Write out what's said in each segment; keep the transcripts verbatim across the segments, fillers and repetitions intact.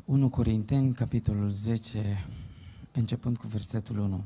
unu Corinteni, capitolul zece, începând cu versetul unu.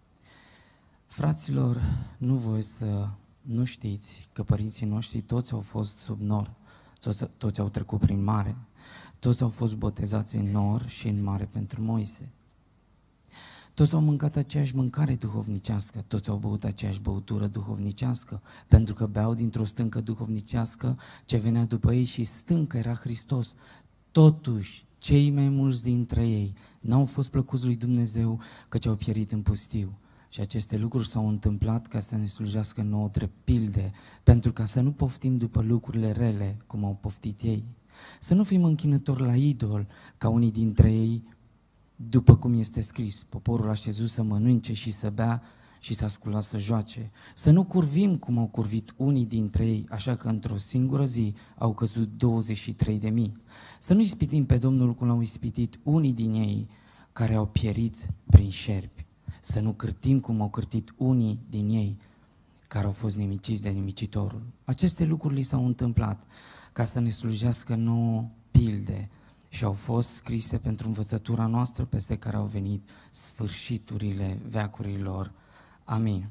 Fraților, nu voi să nu știți că părinții noștri toți au fost sub nor, toți, toți au trecut prin mare, toți au fost botezați în nor și în mare pentru Moise. Toți au mâncat aceeași mâncare duhovnicească, toți au băut aceeași băutură duhovnicească, pentru că beau dintr-o stâncă duhovnicească ce venea după ei și stâncă era Hristos. Totuși, cei mai mulți dintre ei n-au fost plăcuți lui Dumnezeu, căci au pierit în pustiu. Și aceste lucruri s-au întâmplat ca să ne slujească nouă drept pilde, pentru ca să nu poftim după lucrurile rele, cum au poftit ei. Să nu fim închinători la idol, ca unii dintre ei, după cum este scris, poporul a șezut să mănânce și să bea și s-a sculat să joace. Să nu curvim cum au curvit unii dintre ei, așa că într-o singură zi au căzut douăzeci și trei de mii. Să nu ispitim pe Domnul cum l-au ispitit unii din ei care au pierit prin șerpi. Să nu cârtim cum au cârtit unii din ei care au fost nimiciți de nimicitorul. Aceste lucruri li s-au întâmplat ca să ne slujească nouă pilde și au fost scrise pentru învățătura noastră, peste care au venit sfârșiturile veacurilor. Amin.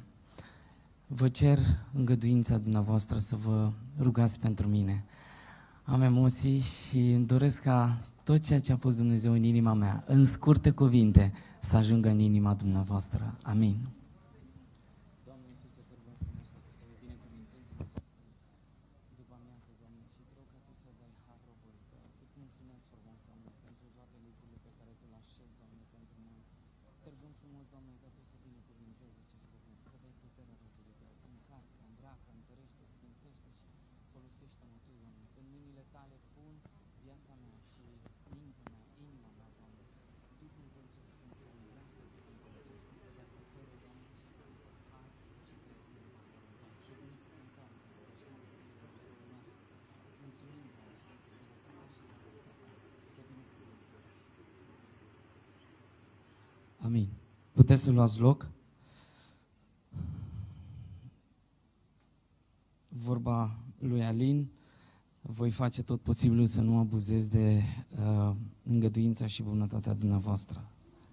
Vă cer îngăduința dumneavoastră să vă rugați pentru mine. Am emoții și îmi doresc ca tot ceea ce a pus Dumnezeu în inima mea, în scurte cuvinte, să ajungă în inima dumneavoastră. Amin. Doamne Iisuse, te rugăm frumos ca Tu să ne binecuvintezi în această după amiază, Doamne, și te rog ca Tu să dai har robului Tău. Îți mulțumesc frumos, Doamne, pentru toate lucrurile pe care Tu le așezi, Doamne, pentru noi. Te rugăm frumos, Doamne, ca Tu să binecuvintezi acest cuvânt, să dai putere robului Tău. Încarcă, îmbracă, întărește, sfințește și folosește-mă Tu, Doamne. În mâinile Tale pun viața mea și mintea mea, inima mea, Doamne. Duhul Tău cel Sfânt să umbrească cuvântul acesta, să dea putere, Doamne, și să ducă har și crezire, Doamne. Te binecuvântăm, Doamne, și mă binecuvântăm să urmească. Îți mulțumim, Doamne, pentru binecuvântarea și dragostea Ta. Te binecuvântăm. Amin. Puteți să luați loc? Vorba lui Alin, voi face tot posibilul să nu abuzez de uh, îngăduința și bunătatea dumneavoastră.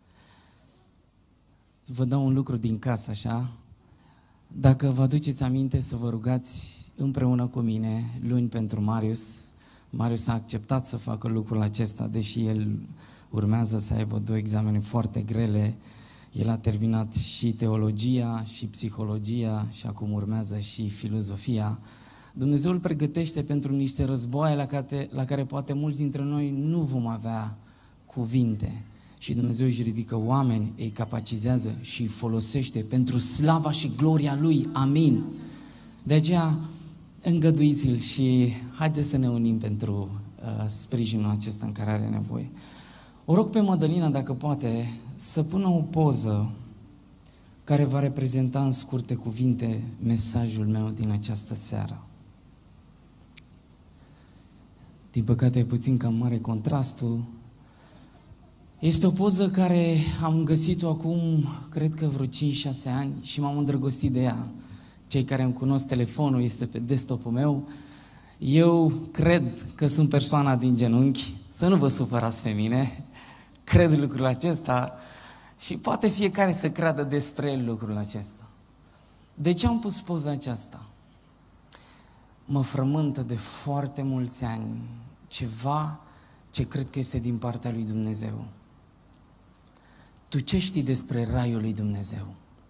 Vă dau un lucru din casă, așa. Dacă vă aduceți aminte să vă rugați împreună cu mine luni pentru Marius, Marius a acceptat să facă lucrul acesta, deși el urmează să aibă două examene foarte grele. El a terminat și teologia, și psihologia, și acum urmează și filozofia. Dumnezeu îl pregătește pentru niște războaie la care, la care poate mulți dintre noi nu vom avea cuvinte. Și Dumnezeu își ridică oameni, îi capacizează și îi folosește pentru slava și gloria Lui. Amin. De aceea, îngăduiți-l și haideți să ne unim pentru uh, sprijinul acesta în care are nevoie. O rog pe Mădălina, dacă poate, să pună o poză care va reprezenta în scurte cuvinte mesajul meu din această seară. Din păcate e puțin cam mare contrastul. Este o poză care am găsit-o acum, cred că vreo cinci șase ani și m-am îndrăgostit de ea. Cei care îmi cunosc telefonul, este pe desktop-ul meu. Eu cred că sunt persoana din genunchi, să nu vă supărați pe mine, cred lucrul acesta și poate fiecare să creadă despre el lucrul acesta. De ce am pus poza aceasta? Mă frământă de foarte mulți ani ceva ce cred că este din partea lui Dumnezeu. Tu ce știi despre raiul lui Dumnezeu?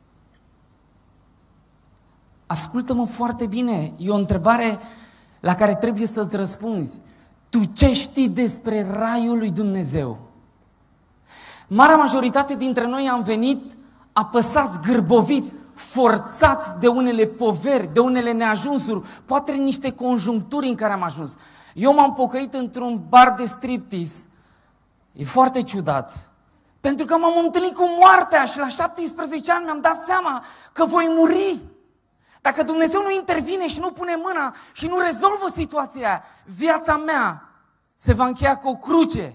Ascultă-mă foarte bine, e o întrebare la care trebuie să-ți răspunzi. Tu ce știi despre raiul lui Dumnezeu? Marea majoritate dintre noi am venit apăsați, gârboviți, forțați de unele poveri, de unele neajunsuri, poate niște conjuncturi în care am ajuns. Eu m-am pocăit într-un bar de striptease. E foarte ciudat. Pentru că m-am întâlnit cu moartea și la șaptesprezece ani mi-am dat seama că voi muri. Dacă Dumnezeu nu intervine și nu pune mâna și nu rezolvă situația aia, viața mea se va încheia cu o cruce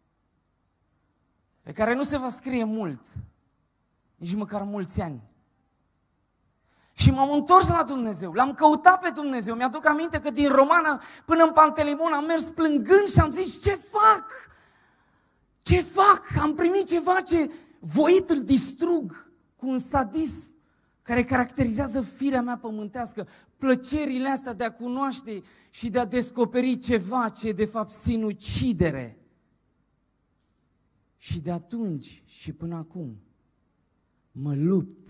pe care nu se va scrie mult, nici măcar mulți ani. Și m-am întors la Dumnezeu, l-am căutat pe Dumnezeu. Mi-aduc aminte că din Romană până în Pantelimon am mers plângând și am zis, ce fac? am primit ceva ce voit îl distrug cu un sadism care caracterizează firea mea pământească, plăcerile astea de a cunoaște și de a descoperi ceva ce e de fapt sinucidere. Și de atunci și până acum mă lupt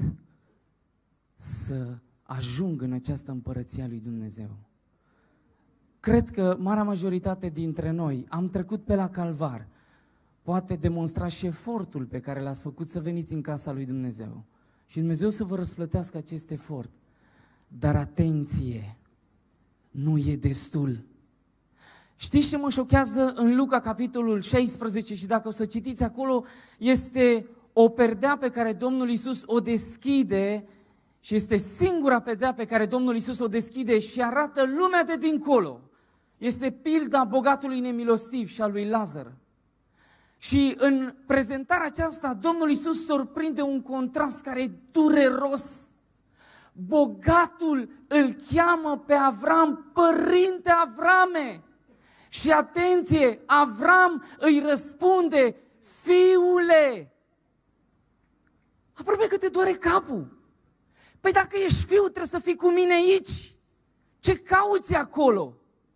să ajung în această împărăție a lui Dumnezeu. Cred că marea majoritate dintre noi am trecut pe la calvar. Poate demonstra și efortul pe care l-ați făcut să veniți în casa lui Dumnezeu. Și Dumnezeu să vă răsplătească acest efort. Dar atenție, nu e destul. Știți ce mă șochează în Luca, capitolul șaisprezece, și dacă o să citiți acolo, este o perdea pe care Domnul Iisus o deschide și este singura perdea pe care Domnul Iisus o deschide și arată lumea de dincolo. Este pilda bogatului nemilostiv și a lui Lazar. Și în prezentarea aceasta, Domnul Iisus surprinde un contrast care e dureros. Bogatul îl cheamă pe Avram, părinte Avrame. Și atenție, Avram îi răspunde, fiule, aproape că te doare capul. Păi dacă ești fiu, trebuie să fii cu mine aici. Ce cauți acolo?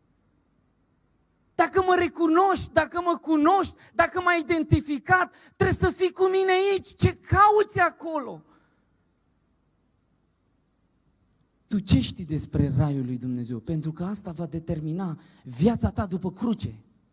Dacă mă recunoști, dacă mă cunoști, dacă m-ai identificat, trebuie să fii cu mine aici. Ce cauți acolo? Tu ce știi despre raiul lui Dumnezeu? Pentru că asta va determina viața ta după cruce.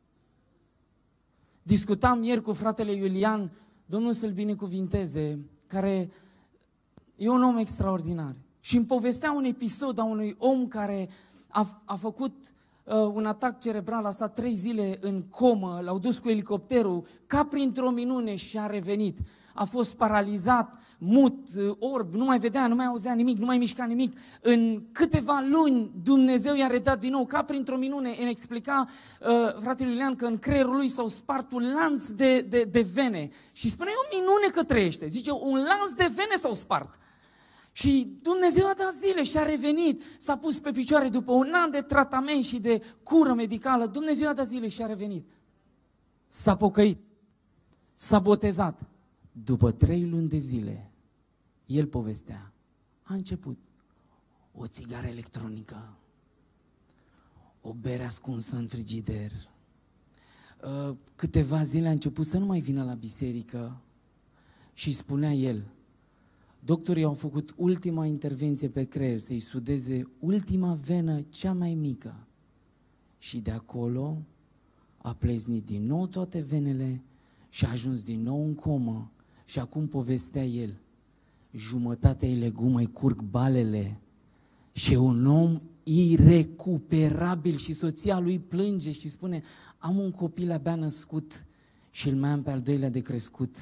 Discutam ieri cu fratele Iulian, Domnul să-l binecuvinteze, care e un om extraordinar. Și îmi povestea un episod a unui om care a, a făcut uh, un atac cerebral, a stat trei zile în comă, l-au dus cu elicopterul, ca printr-o minune și a revenit. A fost paralizat, mut, orb, nu mai vedea, nu mai auzea nimic, nu mai mișca nimic. În câteva luni Dumnezeu i-a redat din nou, ca printr-o minune. Îmi explica uh, fratele Iulian că în creierul lui s-au spart un lanț de, de, de vene. Și spune, e o minune că trăiește. Zice, un lanț de vene s-au spart. Și Dumnezeu a dat zile și a revenit, s-a pus pe picioare după un an de tratament și de cură medicală. Dumnezeu a dat zile și a revenit. S-a pocăit, s-a botezat. După trei luni de zile, el povestea, a început o țigară electronică, o bere ascunsă în frigider. Câteva zile a început să nu mai vină la biserică și spunea el, doctorii au făcut ultima intervenție pe creier, să-i sudeze ultima venă cea mai mică. Și de acolo a pleznit din nou toate venele și a ajuns din nou în comă. Și acum povestea el, jumătatea e legumă, îi curg balele și e un om irecuperabil și soția lui plânge și spune, am un copil abia născut și îl mai am pe al doilea de crescut.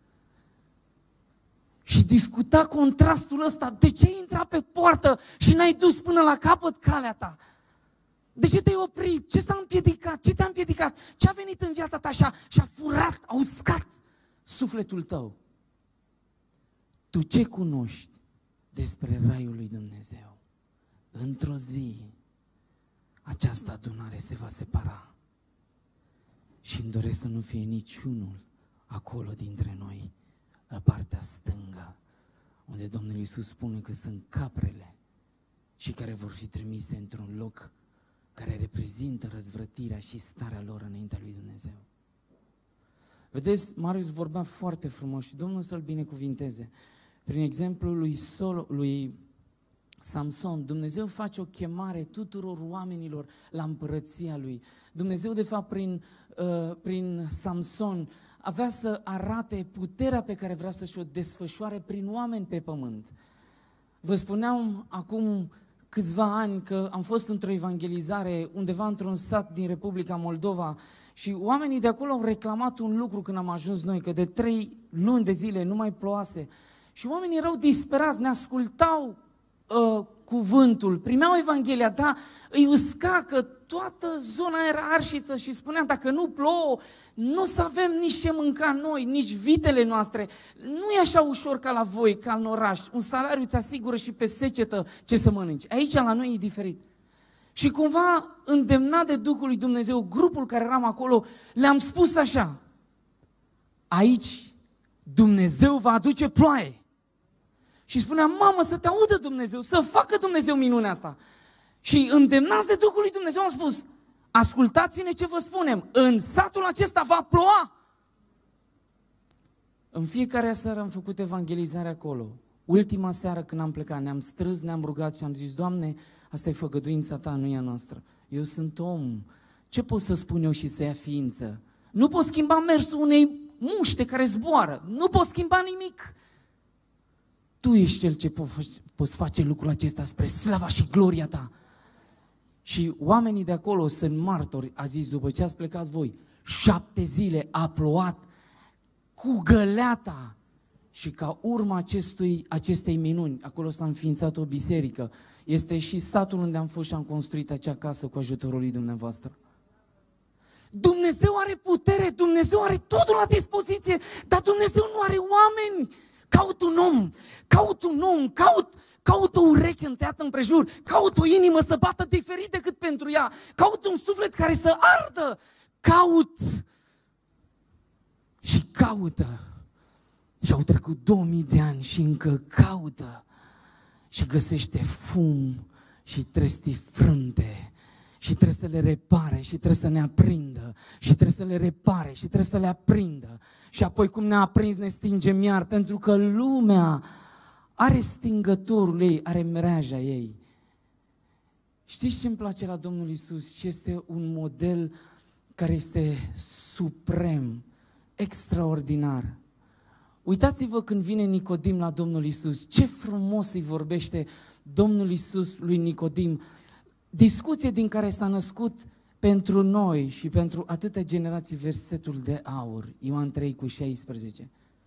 Și discuta contrastul ăsta, de ce ai intrat pe poartă și n-ai dus până la capăt calea ta? De ce te-ai oprit? Ce s-a împiedicat? Ce te-a împiedicat? Ce a venit în viața ta și a, și a furat, a uscat sufletul tău? Tu ce cunoști despre raiul lui Dumnezeu? Într-o zi, această adunare se va separa. Și îmi doresc să nu fie niciunul acolo dintre noi, la partea stângă, unde Domnul Iisus spune că sunt caprele și care vor fi trimise într-un loc care reprezintă răzvrătirea și starea lor înaintea lui Dumnezeu. Vedeți, Marius vorbea foarte frumos și Domnul să-l binecuvinteze. Prin exemplul lui, Solo, lui Samson, Dumnezeu face o chemare tuturor oamenilor la împărăția lui. Dumnezeu, de fapt, prin, uh, prin Samson, avea să arate puterea pe care vrea să-și o desfășoare prin oameni pe pământ. Vă spuneam acum câțiva ani că am fost într-o evangelizare undeva într-un sat din Republica Moldova și oamenii de acolo au reclamat un lucru când am ajuns noi, că de trei luni de zile nu mai ploase. Și oamenii erau disperați, ne ascultau uh, cuvântul, primeau Evanghelia, dar îi usca că toată zona era arșiță și spuneam, dacă nu plouă, nu o să avem nici ce mânca noi, nici vitele noastre. Nu e așa ușor ca la voi, ca în oraș. Un salariu îți asigură și pe secetă ce să mănânci. Aici la noi e diferit. Și cumva, îndemnat de Duhul lui Dumnezeu, grupul care eram acolo, le-am spus așa, aici Dumnezeu va aduce ploaie. Și spunea, mamă, să te audă Dumnezeu, să facă Dumnezeu minunea asta. Și îndemnați de Duhul lui Dumnezeu am spus, ascultați-ne ce vă spunem, în satul acesta va ploua. În fiecare seară am făcut evangelizare acolo. Ultima seară când am plecat, ne-am strâns, ne-am rugat și am zis, Doamne, asta e făgăduința Ta, nu e a noastră. Eu sunt om, ce pot să spun eu și să ia ființă? Nu pot schimba mersul unei muște care zboară, nu pot schimba nimic. Tu ești Cel ce poți face lucrul acesta spre slava și gloria Ta. Și oamenii de acolo sunt martori, a zis, după ce ați plecat voi, șapte zile a plouat cu găleata. Și ca urma acestui, acestei minuni, acolo s-a înființat o biserică. Este și satul unde am fost și am construit acea casă cu ajutorul lui dumneavoastră. Dumnezeu are putere, Dumnezeu are totul la dispoziție, dar Dumnezeu nu are oameni. Caut un om, caut un om, caut, caut o ureche întăiată împrejur, caut o inimă să bată diferit decât pentru ea, caut un suflet care să ardă, caut și caută. Și au trecut două mii de ani și încă caută și găsește fum și trestii frânte și trebuie să le repare și trebuie să ne aprindă și trebuie să le repare și trebuie să le aprindă și apoi cum ne-a aprins ne stingem iar, pentru că lumea are stingătorul ei, are mreaja ei. Știți ce îmi place la Domnul Iisus? Și este un model care este suprem, extraordinar. Uitați-vă când vine Nicodim la Domnul Iisus, ce frumos îi vorbește Domnul Iisus lui Nicodim. Discuție din care s-a născut pentru noi și pentru atâtea generații versetul de aur, Ioan trei cu șaisprezece.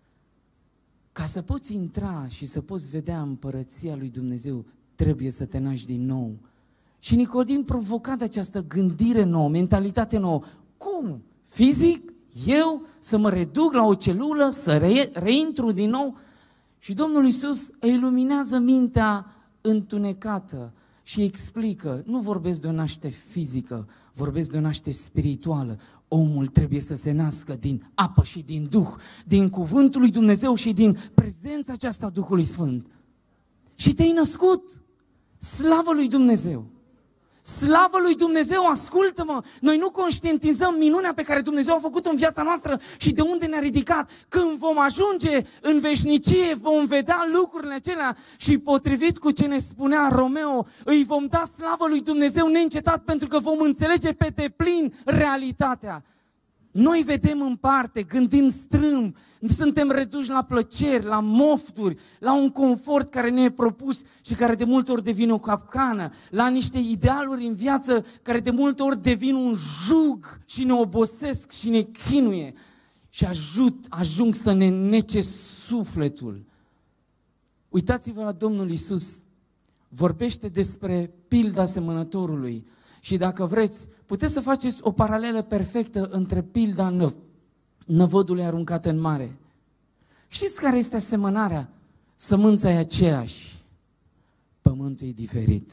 Ca să poți intra și să poți vedea împărăția lui Dumnezeu, trebuie să te naști din nou. Și Nicodim, provocat de această gândire nouă, mentalitate nouă, cum? Fizic? Eu să mă reduc la o celulă, să re, reintru din nou? Și Domnul Iisus îi iluminează mintea întunecată și explică, nu vorbesc de o naștere fizică, vorbesc de o naștere spirituală. Omul trebuie să se nască din apă și din Duh, din cuvântul lui Dumnezeu și din prezența aceasta a Duhului Sfânt. Și te-ai născut, slavă lui Dumnezeu! Slavă lui Dumnezeu, ascultă-mă! Noi nu conștientizăm minunea pe care Dumnezeu a făcut-o în viața noastră și de unde ne-a ridicat. Când vom ajunge în veșnicie, vom vedea lucrurile acelea și potrivit cu ce ne spunea Romeo, îi vom da slavă lui Dumnezeu neîncetat pentru că vom înțelege pe deplin realitatea. Noi vedem în parte, gândim strâmb, suntem reduși la plăceri, la mofturi, la un confort care ne e propus și care de multe ori devine o capcană, la niște idealuri în viață care de multe ori devin un jug și ne obosesc și ne chinuie și ajut, ajung să ne nece sufletul. Uitați-vă la Domnul Iisus, vorbește despre pilda semănătorului. Și dacă vreți, puteți să faceți o paralelă perfectă între pilda năv- năvodului aruncat în mare. Știți care este asemănarea? Sămânța e aceeași, pământul e diferit.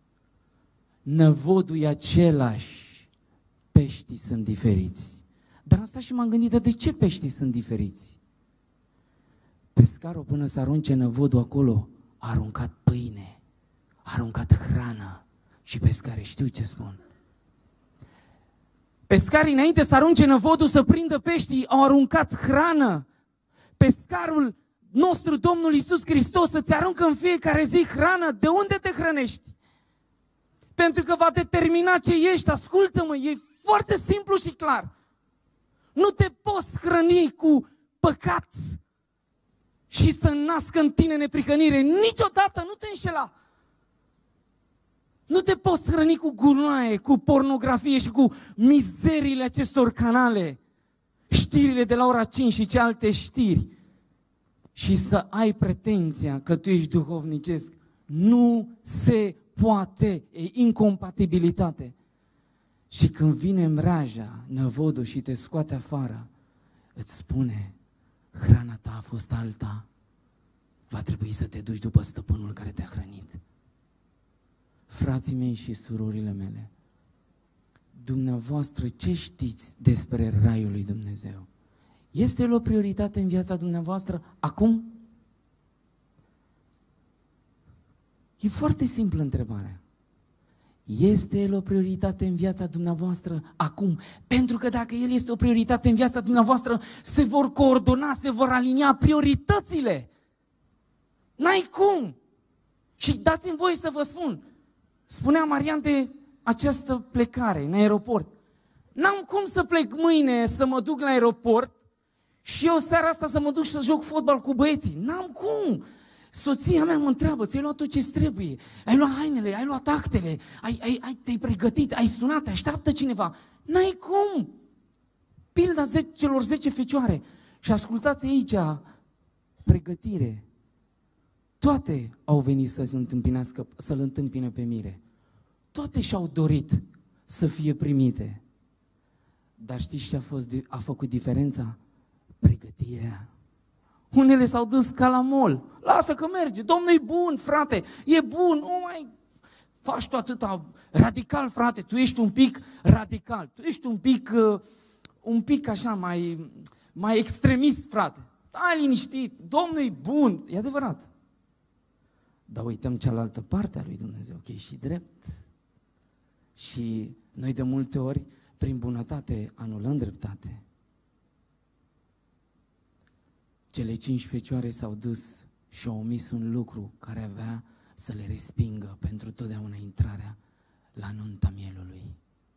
Năvodul e același, peștii sunt diferiți. Dar asta și m-am gândit, de ce peștii sunt diferiți? Pescarul până să arunce năvodul acolo, a aruncat pâine, a aruncat hrană. Și pescarii știu ce spun. Pescarii înainte să arunce năvodul să prindă peștii, au aruncat hrană. Pescarul nostru, Domnul Iisus Hristos, să-ți aruncă în fiecare zi hrană. De unde te hrănești? Pentru că va determina ce ești. Ascultă-mă, e foarte simplu și clar. Nu te poți hrăni cu păcat și să nască în tine neprihănire. Niciodată nu te înșela. Nu te poți hrăni cu gunoaie, cu pornografie și cu mizeriile acestor canale, știrile de la ora cinci și ce alte știri, și să ai pretenția că tu ești duhovnicesc. Nu se poate, e incompatibilitate. Și când vine mreaja, năvodul și te scoate afară, îți spune, hrana ta a fost alta, va trebui să te duci după stăpânul care te-a hrănit. Frații mei și surorile mele, dumneavoastră ce știți despre Raiul lui Dumnezeu? Este El o prioritate în viața dumneavoastră acum? E foarte simplă întrebarea. Este El o prioritate în viața dumneavoastră acum? Pentru că dacă El este o prioritate în viața dumneavoastră, se vor coordona, se vor alinia prioritățile. N-ai cum! Și dați-mi voie să vă spun, spunea Marian de această plecare în aeroport. N-am cum să plec mâine să mă duc la aeroport și eu seara asta să mă duc și să joc fotbal cu băieții. N-am cum! Soția mea mă întreabă, ți-ai luat tot ce-ți trebuie, ai luat hainele, ai luat actele, ai, ai, ai, te-ai pregătit, ai sunat, te așteaptă cineva. N-ai cum! Pilda ze- celor zece fecioare. Și ascultați aici, pregătire. Toate au venit să-l întâmpinească, să-l întâmpine pe Mire. Toate și-au dorit să fie primite. Dar știți ce a, fost, a făcut diferența? Pregătirea. Unele s-au dus ca la mol. Lasă că merge. Domnul e bun, frate. E bun. Nu mai faci tu atâta radical, frate. Tu ești un pic radical. Tu ești un pic, uh, un pic așa mai, mai extremist, frate. Stai liniștit. Domnul e bun. E adevărat. Dar uităm cealaltă parte a lui Dumnezeu, că e și drept. Și noi de multe ori, prin bunătate, anulăm dreptate. Cele cinci fecioare s-au dus și au omis un lucru care avea să le respingă pentru totdeauna intrarea la nunta mielului.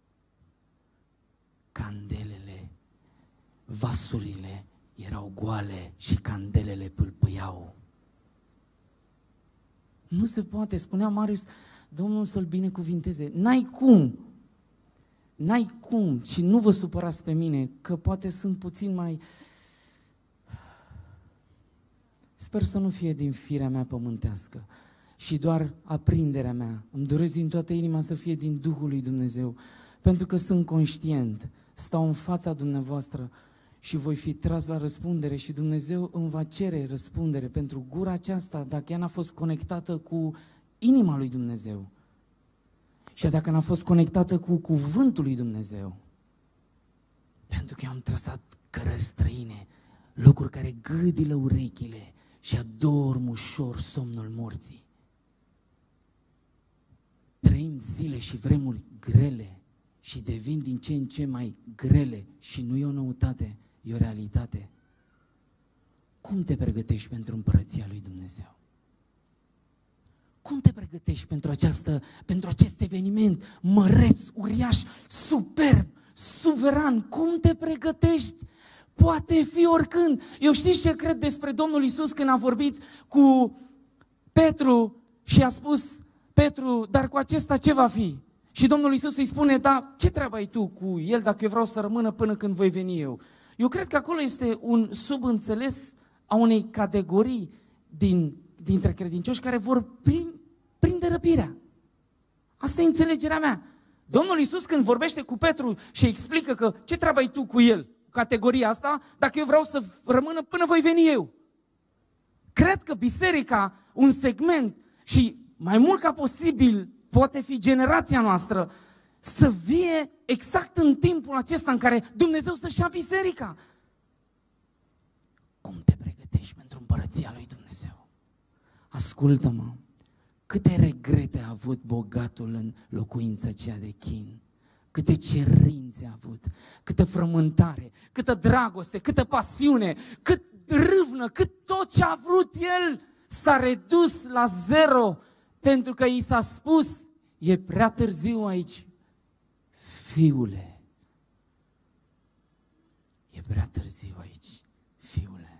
Candelele, vasurile erau goale și candelele pâlpâiau. Nu se poate, spunea Marius, Domnul să-l binecuvinteze. N-ai cum, n-ai cum și nu vă supărați pe mine că poate sunt puțin mai... Sper să nu fie din firea mea pământească și doar aprinderea mea. Îmi doresc din toată inima să fie din Duhul lui Dumnezeu, pentru că sunt conștient, stau în fața dumneavoastră și voi fi tras la răspundere și Dumnezeu îmi va cere răspundere pentru gura aceasta, dacă ea n-a fost conectată cu inima lui Dumnezeu și dacă n-a fost conectată cu cuvântul lui Dumnezeu. Pentru că eu am trăsat cărări străine, lucruri care gâdilă urechile și adorm ușor somnul morții. Trăim zile și vremuri grele și devin din ce în ce mai grele și nu e o noutate, e o realitate. Cum te pregătești pentru împărăția lui Dumnezeu? Cum te pregătești pentru, această, pentru acest eveniment măreț, uriaș, superb, suveran? Cum te pregătești? Poate fi oricând. Eu știți ce cred despre Domnul Iisus când a vorbit cu Petru și a spus, Petru, dar cu acesta ce va fi? Și Domnul Iisus îi spune, da, ce treabă ai tu cu el dacă eu vreau să rămână până când voi veni eu? Eu cred că acolo este un subînțeles a unei categorii din, dintre credincioși care vor prin, prinde răpirea. Asta e înțelegerea mea. Domnul Iisus când vorbește cu Petru și explică că ce treabă ai tu cu el, categoria asta, dacă eu vreau să rămână până voi veni eu. Cred că biserica, un segment și mai mult ca posibil poate fi generația noastră, să vie exact în timpul acesta în care Dumnezeu să-și ia biserica. Cum te pregătești pentru împărăția lui Dumnezeu? Ascultă-mă, câte regrete a avut bogatul în locuința aceea de chin, câte cerințe a avut, câtă frământare, câtă dragoste, câtă pasiune, cât râvnă, cât tot ce a vrut el s-a redus la zero, pentru că i s-a spus, e prea târziu aici, fiule. E prea târziu aici, fiule.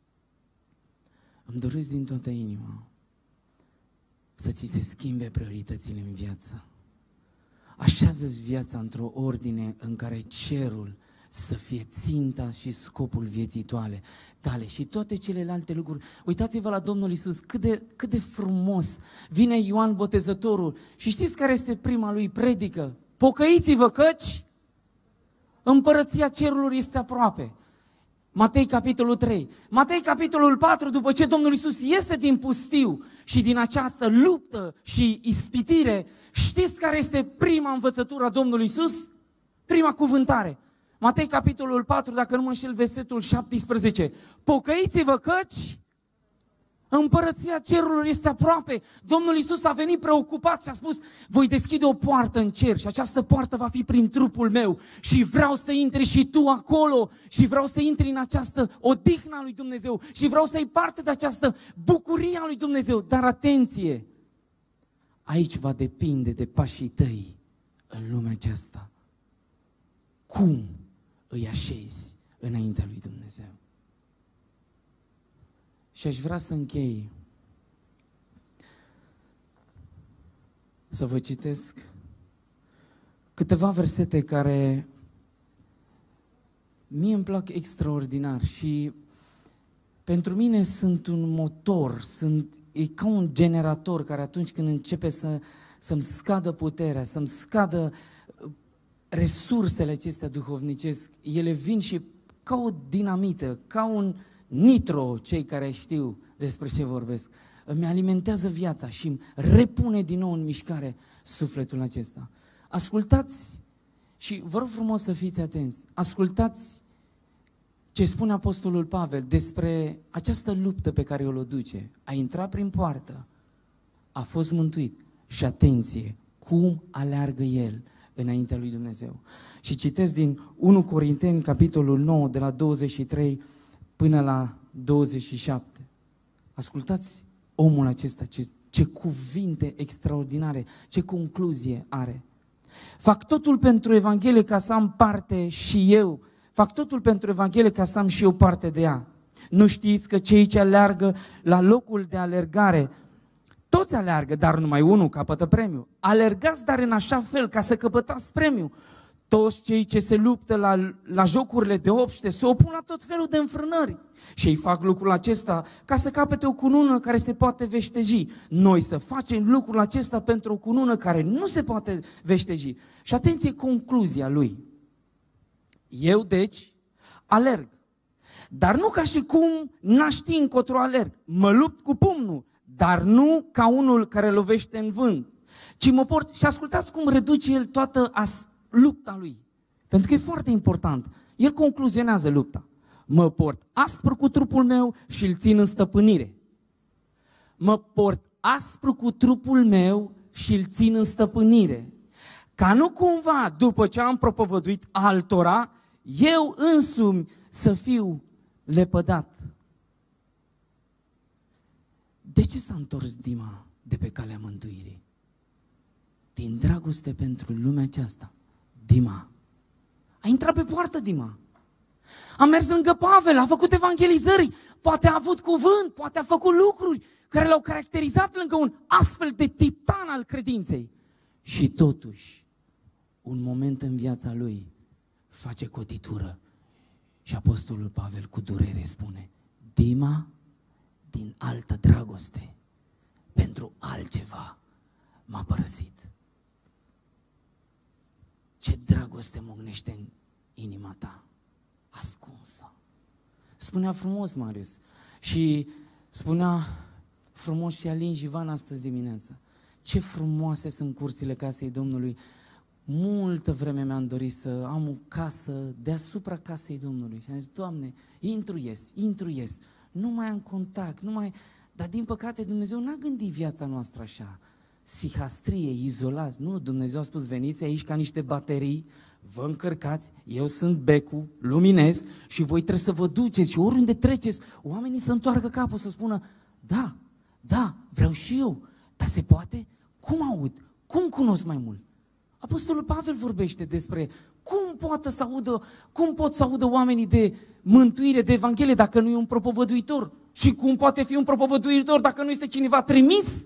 Îmi doresc din toată inima să ți se schimbe prioritățile în viață. Așează-ți viața într-o ordine în care cerul să fie ținta și scopul vieții tale, tale și toate celelalte lucruri. Uitați-vă la Domnul Iisus, cât de, cât de frumos vine Ioan Botezătorul și știți care este prima lui predică? Pocăiți-vă căci împărăția cerurilor este aproape. Matei capitolul trei. Matei capitolul patru, după ce Domnul Iisus iese din pustiu și din această luptă și ispitire, știți care este prima învățătură a Domnului Iisus? Prima cuvântare. Matei, capitolul patru, dacă nu mă înșel, versetul șaptesprezece. Pocăiți-vă căci împărăția cerurilor este aproape. Domnul Iisus a venit preocupat și a spus, voi deschide o poartă în cer și această poartă va fi prin trupul meu și vreau să intri și tu acolo și vreau să intri în această odihnă a lui Dumnezeu și vreau să ai parte de această bucurie a lui Dumnezeu. Dar atenție, aici va depinde de pașii tăi în lumea aceasta. Cum îi așezi înaintea lui Dumnezeu? Și aș vrea să închei, să vă citesc câteva versete care mie îmi plac extraordinar și pentru mine sunt un motor, sunt, e ca un generator care atunci când începe să, să-mi scadă puterea, să-mi scadă resursele acestea duhovnicesc, ele vin și ca o dinamită, ca un nitro, cei care știu despre ce vorbesc, îmi alimentează viața și îmi repune din nou în mișcare sufletul acesta. Ascultați și vă rog frumos să fiți atenți, ascultați ce spune Apostolul Pavel despre această luptă pe care o duce. A intrat prin poartă, a fost mântuit și atenție, cum aleargă el înaintea lui Dumnezeu. Și citesc din unu Corinteni, capitolul nouă, de la douăzeci și trei până la douăzeci și șapte. Ascultați omul acesta, ce, ce cuvinte extraordinare, ce concluzie are. Fac totul pentru Evanghelie ca să am parte și eu, fac totul pentru Evanghelie ca să am și eu parte de ea. Nu știți că cei ce aleargă la locul de alergare, toți aleargă, dar numai unul capătă premiu. Alergați, dar în așa fel ca să căpătați premiu. Toți cei ce se luptă la, la jocurile de obște se opun la tot felul de înfrânări și ei fac lucrul acesta ca să capete o cunună care se poate veșteji. Noi să facem lucrul acesta pentru o cunună care nu se poate veșteji. Și atenție, concluzia lui. Eu, deci, alerg, dar nu ca și cum n-aș ști încotro alerg. Mă lupt cu pumnul, dar nu ca unul care lovește în vânt, ci mă port. Și ascultați cum reduce el toată as lupta lui. Pentru că e foarte important. El concluzionează lupta. Mă port aspru cu trupul meu și îl țin în stăpânire. Mă port aspru cu trupul meu și îl țin în stăpânire. Ca nu cumva, după ce am propovăduit altora, eu însumi să fiu lepădat. De ce s-a întors Dima de pe calea mântuirii? Din dragoste pentru lumea aceasta. Dima a intrat pe poartă, Dima. A mers lângă Pavel, a făcut evangelizări, poate a avut cuvânt, poate a făcut lucruri care l-au caracterizat lângă un astfel de titan al credinței. Și totuși, un moment în viața lui face cotitură. Și Apostolul Pavel cu durere spune, Dima, din altă dragoste, pentru altceva m-a părăsit. Ce dragoste mocnește în inima ta, ascunsă. Spunea frumos Marius și spunea frumos și Alin și Ivan astăzi dimineață. Ce frumoase sunt curțile casei Domnului. Multă vreme mi-am dorit să am o casă deasupra casei Domnului. Și am zis, Doamne, intru ies, intru ies. Nu mai am contact, nu mai... Dar din păcate Dumnezeu n-a gândit viața noastră așa. Sihastrie, izolați. Nu, Dumnezeu a spus, veniți aici ca niște baterii, vă încărcați, eu sunt becul, luminez și voi trebuie să vă duceți și oriunde treceți, oamenii să întoarcă capul, să spună, da, da, vreau și eu, dar se poate? Cum aud? Cum cunosc mai mult? Apostolul Pavel vorbește despre cum poate să audă, cum pot să audă oamenii de mântuire, de Evanghelie, dacă nu e un propovăduitor? Și cum poate fi un propovăduitor dacă nu este cineva trimis?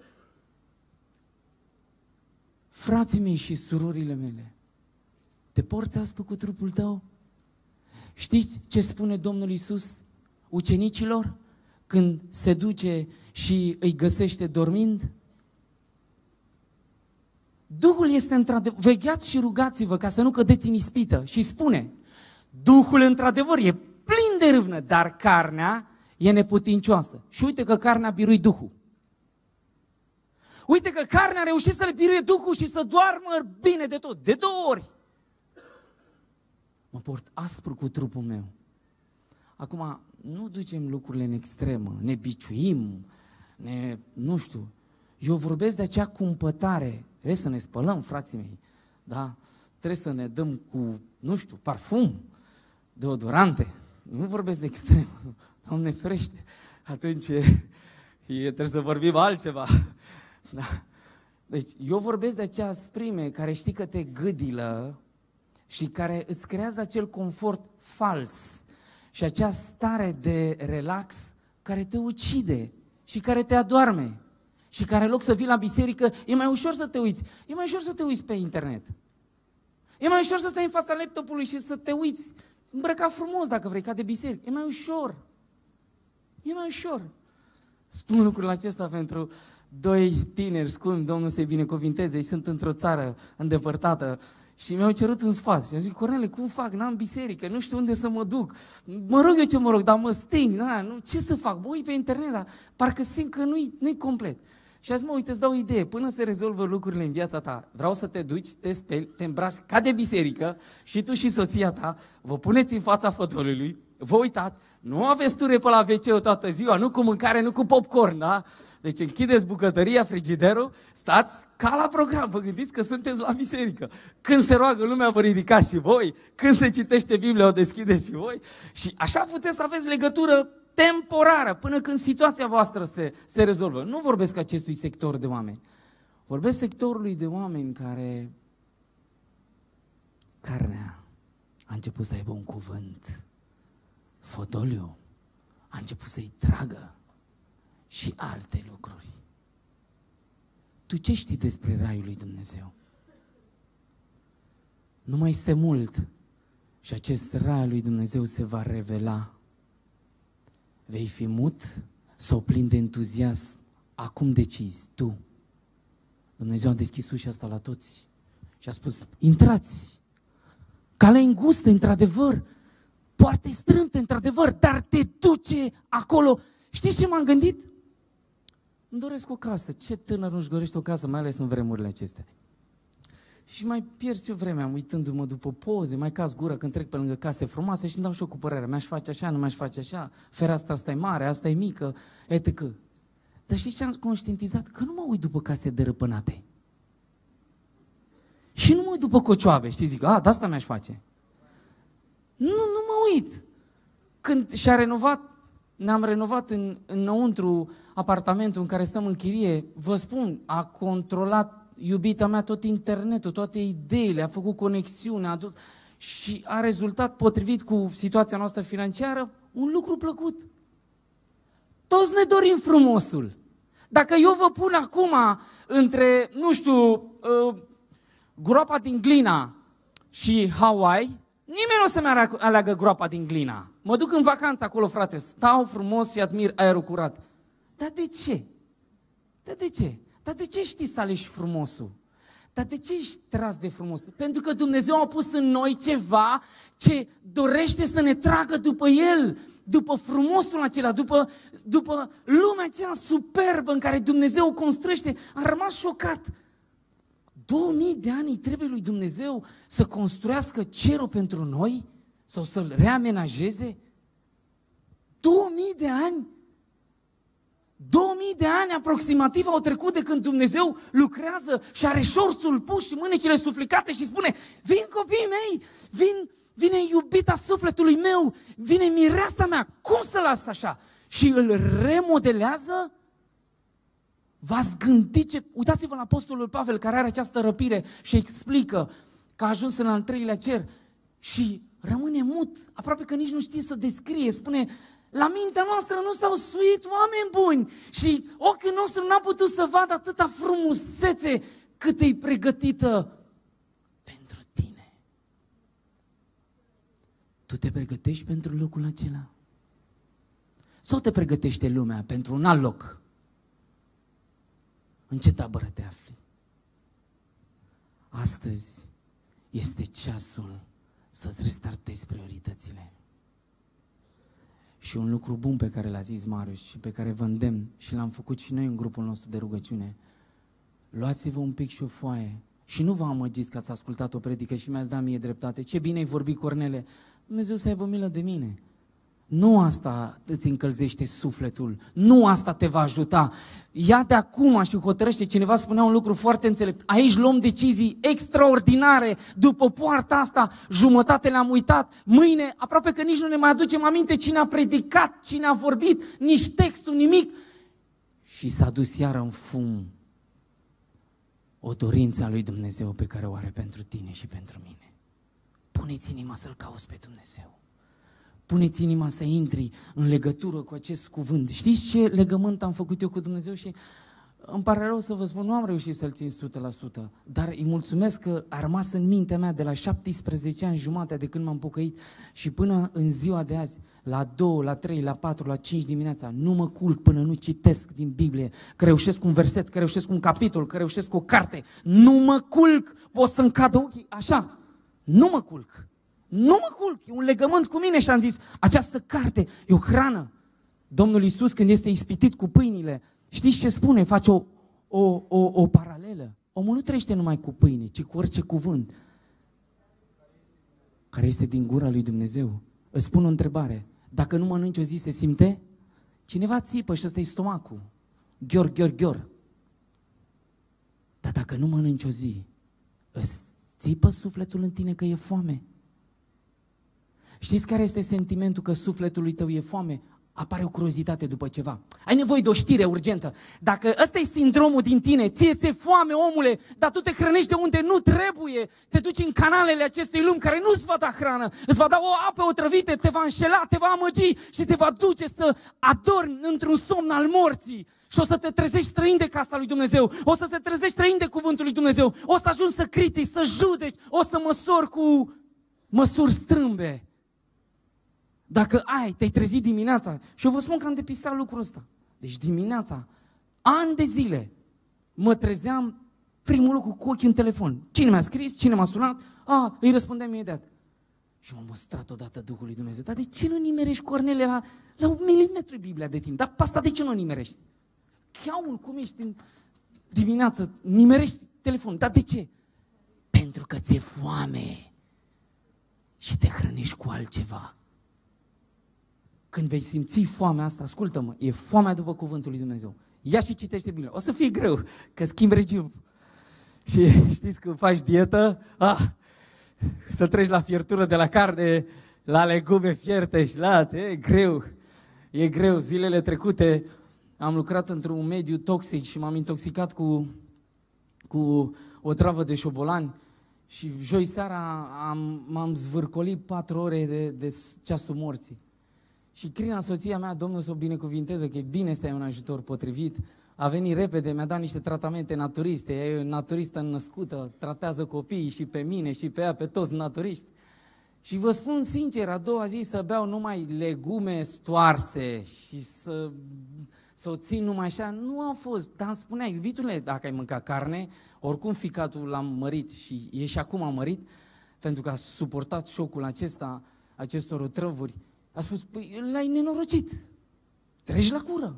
Frații mei și surorile mele, te porți aspru cu trupul tău? Știți ce spune Domnul Iisus ucenicilor când se duce și îi găsește dormind? Duhul este într-adevăr, vegheați și rugați-vă ca să nu cădeți în ispită. Și spune, Duhul într-adevăr e plin de râvnă, dar carnea e neputincioasă. Și uite că carnea birui Duhul. Uite că carnea a reușit să le biruie Duhul și să doarmă bine de tot, de două ori. Mă port aspru cu trupul meu. Acum, nu ducem lucrurile în extremă, ne biciuim, ne, nu știu. Eu vorbesc de acea cumpătare. Trebuie să ne spălăm, frații mei, da? Trebuie să ne dăm cu, nu știu, parfum, deodorante. Nu vorbesc de extremă, Doamne ferește. Atunci e, e, trebuie să vorbim altceva. Da? Deci, eu vorbesc de acea asprime care știi că te gâdilă și care îți creează acel confort fals și acea stare de relax care te ucide și care te adorme și care în loc să vii la biserică, e mai ușor să te uiți. E mai ușor să te uiți pe internet. E mai ușor să stai în fața laptopului și să te uiți îmbrăcat frumos dacă vrei, ca de biserică. E mai ușor. E mai ușor. Spun lucrul acesta pentru doi tineri scumpi, Domnul să-i binecuvinteze, ei sunt într-o țară îndepărtată și mi-au cerut un sfat. Și am zis, Cornele, cum fac? N-am biserică, nu știu unde să mă duc. Mă rog eu ce mă rog, dar mă sting, da, nu, ce să fac? Bă, uit pe internet, dar parcă simt că nu-i, nu-i complet. Și a zis, mă, uite, îți dau o idee, până se rezolvă lucrurile în viața ta, vreau să te duci, te speli, te îmbraci ca de biserică și tu și soția ta, vă puneți în fața fotoliului, vă uitați, nu aveți ture pe la ve ce toată ziua, nu cu mâncare, nu cu popcorn, da? Deci închideți bucătăria, frigiderul, stați ca la program, vă gândiți că sunteți la biserică. Când se roagă lumea, vă ridicați și voi, când se citește Biblia, o deschideți și voi și așa puteți să aveți legătură temporară, până când situația voastră se, se rezolvă. Nu vorbesc acestui sector de oameni. Vorbesc sectorului de oameni care carnea a început să aibă un cuvânt. Fotoliu a început să-i tragă și alte lucruri. Tu ce știi despre Raiul lui Dumnezeu? Nu mai este mult și acest Rai al lui Dumnezeu se va revela. Vei fi mut sau plin de entuziasm? Acum decizi, tu. Dumnezeu a deschis ușa asta la toți și a spus, intrați! Calea îngustă, într-adevăr, poartă strâmtă, într-adevăr, dar te duce acolo. Știți ce m-am gândit? Îmi doresc o casă. Ce tânăr nu-și dorește o casă, mai ales în vremurile acestea? Și mai pierd eu vremea, uitându-mă după poze, mai caz gura când trec pe lângă case frumoase și îmi dau și eu cu părerea. Mi-aș face așa, nu mi-aș face așa, fereastra asta e mare, asta e mică, et cetera. Dar știți ce am conștientizat? Că nu mă uit după case dărâpânate. Și nu mă uit după cocioabe, știi, zic, a, de asta mi-aș face. Nu, nu mă uit. Când și-a renovat, ne-am renovat în, înăuntru apartamentul în care stăm în chirie, vă spun, a controlat iubita mea tot internetul, toate ideile, a făcut conexiune, a adus și a rezultat, potrivit cu situația noastră financiară, un lucru plăcut. Toți ne dorim frumosul. Dacă eu vă pun acum între, nu știu, uh, groapa din Glina și Hawaii, nimeni nu o să-mi aleagă groapa din Glina. Mă duc în vacanță acolo, frate, stau frumos și admir aerul curat. Dar de ce? Dar de ce? Dar de ce știi să alegi frumosul? Dar de ce ești tras de frumos? Pentru că Dumnezeu a pus în noi ceva ce dorește să ne tragă după El, după frumosul acela, după, după lumea aceea superbă în care Dumnezeu o construiește. Am rămas șocat. Două mii de ani trebuie lui Dumnezeu să construiască cerul pentru noi? Sau să-l reamenajeze? Două mii de ani? Două mii de ani aproximativ au trecut de când Dumnezeu lucrează și are șorțul pus și mânecile suflicate și spune, vin copiii mei, vin, vine iubita sufletului meu, vine mireasa mea, cum să las așa? Și îl remodelează? V-ați gândit ce... Uitați-vă la apostolul Pavel care are această răpire și explică că a ajuns în al treilea cer și rămâne mut, aproape că nici nu știe să descrie, spune... La mintea noastră nu s-au suit oameni buni și ochiul nostru n-a putut să vadă atâta frumusețe cât e pregătită pentru tine. Tu te pregătești pentru locul acela? Sau te pregătește lumea pentru un alt loc? În ce tabără te afli? Astăzi este ceasul să-ți restartezi prioritățile. Și un lucru bun pe care l-a zis Marius și pe care vă îndemn și l-am făcut și noi în grupul nostru de rugăciune. Luați-vă un pic și o foaie Și nu vă amăgiți că ați ascultat o predică și mi-ați dat mie dreptate. Ce bine ai vorbit, Cornele. Dumnezeu să aibă milă de mine. Nu asta îți încălzește sufletul, nu asta te va ajuta. Ia de acum și hotărăște, cineva spunea un lucru foarte înțelept. Aici luăm decizii extraordinare, după poarta asta, jumătate le-am uitat. Mâine, aproape că nici nu ne mai aducem aminte cine a predicat, cine a vorbit, nici textul, nimic. Și s-a dus iară în fum o dorință a lui Dumnezeu pe care o are pentru tine și pentru mine. Puneți inima să-L cauți pe Dumnezeu. Puneți inima să intri în legătură cu acest cuvânt. Știți ce legământ am făcut eu cu Dumnezeu? Și îmi pare rău să vă spun, nu am reușit să-l țin o sută la sută, dar îi mulțumesc că a rămas în mintea mea de la șaptesprezece ani jumate de când m-am pocăit și până în ziua de azi, la două, la trei, la patru, la cinci dimineața, nu mă culc până nu citesc din Biblie, că reușesc un verset, că reușesc un capitol, că reușesc o carte. Nu mă culc, pot să-mi cadă ochii, așa, nu mă culc. Nu mă culc, e un legământ cu mine și am zis, această carte e o hrană. Domnul Iisus când este ispitit cu pâinile, știți ce spune? Face o, o, o, o paralelă. Omul nu trăiește numai cu pâine, ci cu orice cuvânt care este din gura lui Dumnezeu. Îți spun o întrebare, dacă nu mănânci o zi se simte? Cineva țipă și ăsta e stomacul. Ghior, ghior, ghior. Dar dacă nu mănânci o zi, îți țipă sufletul în tine că e foame? Știți care este sentimentul că sufletul tău e foame? Apare o curiozitate după ceva. Ai nevoie de o știre urgentă. Dacă ăsta e sindromul din tine, ție ți-e foame, omule, dar tu te hrănești de unde nu trebuie, te duci în canalele acestei lumi care nu-ți va da hrană, îți va da o apă otrăvită, te va înșela, te va amăgi și te va duce să adormi într-un somn al morții. Și o să te trezești străin de casa lui Dumnezeu, o să te trezești străin de cuvântul lui Dumnezeu, o să ajungi să critici, să judeci, o să măsori cu măsuri strâmbe. Dacă ai, te-ai trezit dimineața, și eu vă spun că am depistat lucrul ăsta. Deci dimineața, ani de zile, mă trezeam primul lucru cu ochii în telefon. Cine mi-a scris, cine m-a sunat, a, îi răspundeam imediat. Și m-a mustrat odată Duhul lui Dumnezeu. Dar de ce nu nimerești, Cornele, la, la un milimetru Biblia de timp? Dar pe asta de ce nu nimerești? Chiaul, cum ești în dimineață, nimerești telefonul. Dar de ce? Pentru că ți-e foame și te hrănești cu altceva. Când vei simți foamea asta, ascultă-mă, e foamea după cuvântul lui Dumnezeu. Ia și citește Biblia. O să fie greu, că schimbi regim. Și știți când faci dietă, ah, să treci la fiertură de la carne, la legume fierte și la... E greu, e greu. Zilele trecute am lucrat într-un mediu toxic și m-am intoxicat cu, cu o travă de șobolani și joi seara am, m-am zvârcolit patru ore de, de ceasul morții. Și Crina, soția mea, Domnul să o binecuvinteze, că e bine să ai un ajutor potrivit, a venit repede, mi-a dat niște tratamente naturiste, ea e o naturistă născută, tratează copiii și pe mine și pe ea, pe toți naturiști. Și vă spun sincer, a doua zi să beau numai legume stoarse și să, să o țin numai așa, nu a fost. Dar îmi spunea, iubitule, dacă ai mâncat carne, oricum ficatul l-am mărit și e și acum am mărit, pentru că a suportat șocul acesta, acestor otrăvuri. A spus, păi l-ai nenorocit, treci la cură.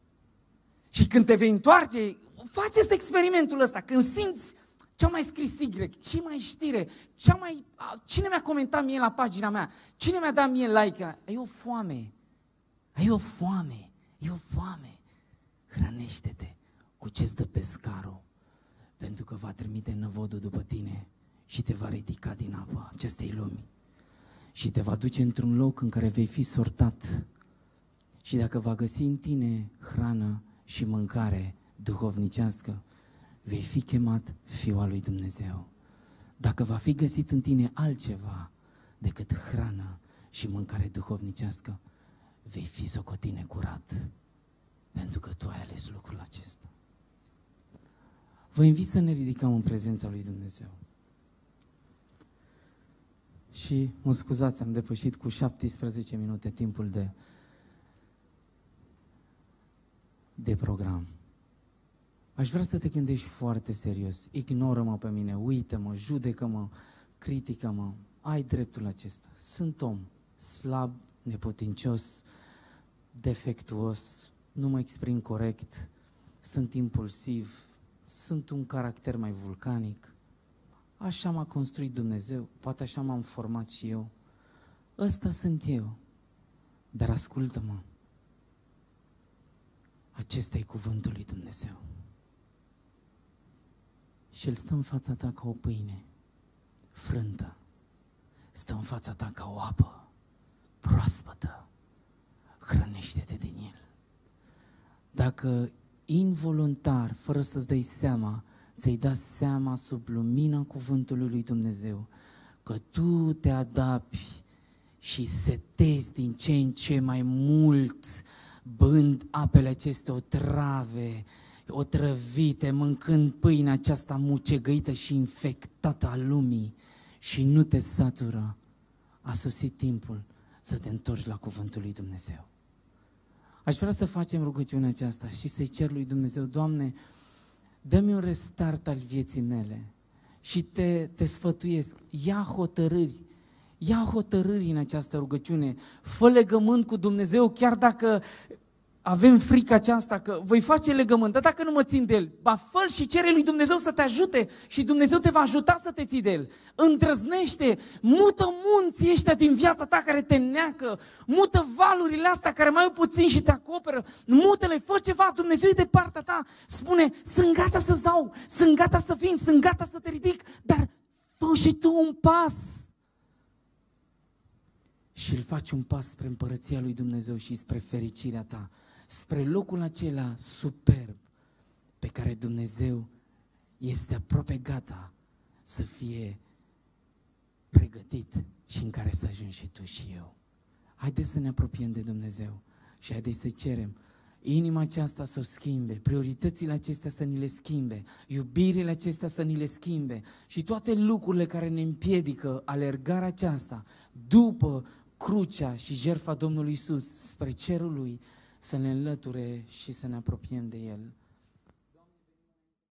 Și când te vei întoarce, faceți experimentul ăsta, când simți ce-a mai scris Y, ce mai știre, ce mai, cine mi-a comentat mie la pagina mea, cine mi-a dat mie like, ai o foame, ai o foame, e o foame, hrănește-te cu ce-ți dă pescarul, pentru că va trimite năvodul după tine și te va ridica din apa acestei lumi. Și te va duce într-un loc în care vei fi sortat. Și dacă va găsi în tine hrană și mâncare duhovnicească, vei fi chemat Fiul al lui Dumnezeu. Dacă va fi găsit în tine altceva decât hrană și mâncare duhovnicească, vei fi socotit necurat, pentru că tu ai ales lucrul acesta. Vă invit să ne ridicăm în prezența lui Dumnezeu. Și, mă scuzați, am depășit cu șaptesprezece minute timpul de, de program. Aș vrea să te gândești foarte serios. Ignoră-mă pe mine, uită-mă, judecă-mă, critică-mă. Ai dreptul acesta. Sunt om slab, neputincios, defectuos, nu mă exprim corect, sunt impulsiv, sunt un caracter mai vulcanic, așa m-a construit Dumnezeu, poate așa m-am format și eu. Ăsta sunt eu. Dar ascultă-mă, acesta e cuvântul lui Dumnezeu. Și El stă în fața ta ca o pâine frântă, stă în fața ta ca o apă proaspătă, hrănește-te din El. Dacă involuntar, fără să-ți dai seama, ți-ai dat seama sub lumina cuvântului lui Dumnezeu, că tu te adapți și setezi din ce în ce mai mult, bând apele acestea otrave, otrăvite, mâncând pâinea aceasta mucegăită și infectată a lumii și nu te satură, a sosit timpul să te întorci la cuvântul lui Dumnezeu. Aș vrea să facem rugăciunea aceasta și să-i cer lui Dumnezeu, Doamne, dă-mi un restart al vieții mele și te, te sfătuiesc, ia hotărâri, ia hotărâri în această rugăciune, fă legământ cu Dumnezeu, chiar dacă avem frica aceasta că voi face legământ, dar dacă nu mă țin de El, ba fă-l și cere lui Dumnezeu să te ajute și Dumnezeu te va ajuta să te ții de El. Îndrăznește, mută munții ăștia din viața ta care te neacă, mută valurile astea care mai puțin și te acoperă, mută-le, fă ceva, Dumnezeu e de partea ta, spune, sunt gata să-ți dau, sunt gata să vin, sunt gata să te ridic, dar fă și tu un pas. Și îl faci un pas spre împărăția lui Dumnezeu și spre fericirea ta, spre locul acela superb pe care Dumnezeu este aproape gata să fie pregătit și în care să ajungi și tu și eu. Haideți să ne apropiem de Dumnezeu și haideți să cerem inima aceasta să o schimbe, prioritățile acestea să ni le schimbe, iubirile acestea să ni le schimbe și toate lucrurile care ne împiedică alergarea aceasta după crucea și jertfa Domnului Iisus spre cerul Lui, să ne înlăture și să ne apropiem de El.